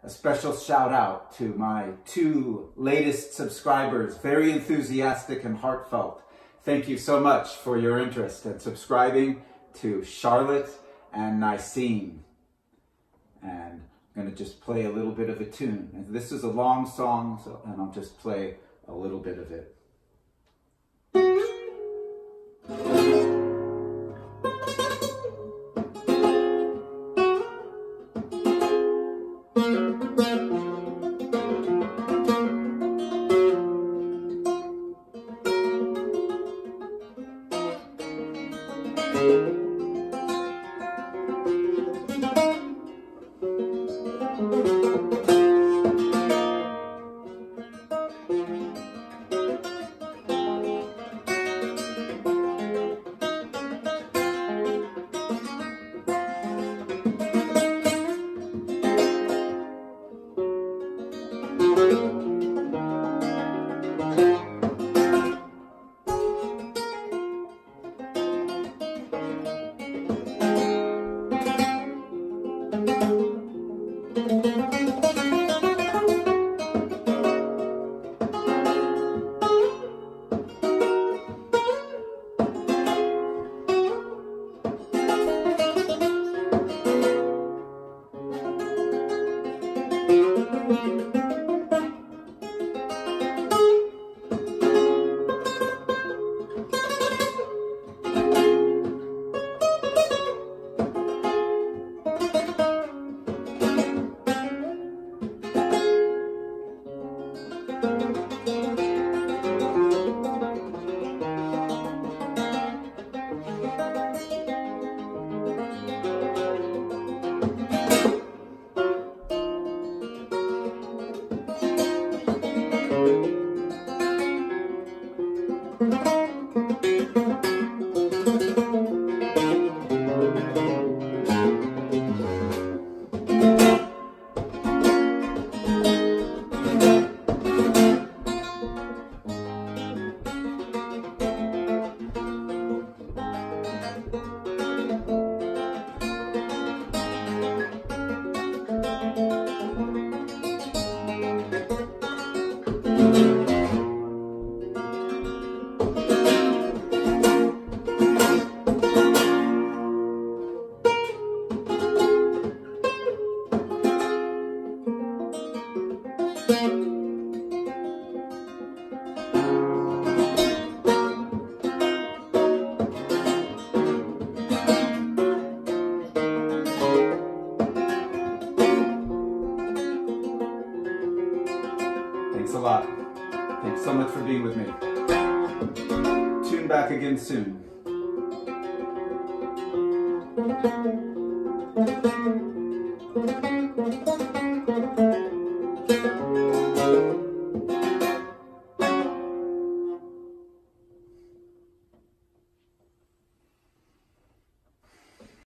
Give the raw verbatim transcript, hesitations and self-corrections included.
a special shout out to my two latest subscribers, very enthusiastic and heartfelt. Thank you so much for your interest and subscribing to Charlotte and Nicene. And I'm going to just play a little bit of a tune. And this is a long song, so, and I'll just play a little bit of it. Thanks a lot. Thanks so much for being with me. Tune back again soon.